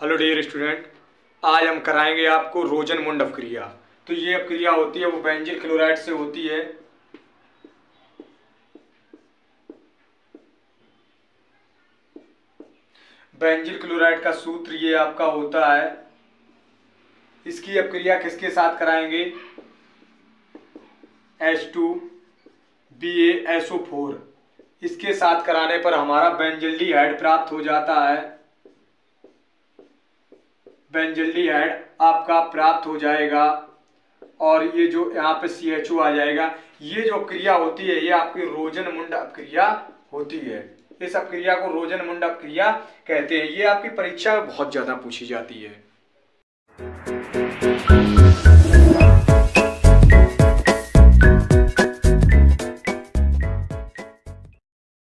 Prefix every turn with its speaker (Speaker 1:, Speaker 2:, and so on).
Speaker 1: Hello dear student, आज हम कराएंगे आपको रोजन मुंड अपक्रिया। तो ये अपक्रिया होती है वो बेंजील क्लोराइड से होती है। बेंजील क्लोराइड का सूत्र ये आपका होता है। इसकी अपक्रिया किसके साथ कराएंगे? H2BaSO4 इसके साथ कराने पर हमारा बेंजल्डिहाइड प्राप्त हो जाता है। बेंजल्डिहाइड आपका प्राप्त हो जाएगा और ये जो यहाँ पे CHO आ जाएगा। ये जो अपक्रिया होती है ये आपकी रोजन मुंड अपक्रिया होती है। इस अपक्रिया को रोजन मुंड अपक्रिया कहते हैं। ये आपकी परीक्षा में बहुत ज्यादा पूछी जाती है।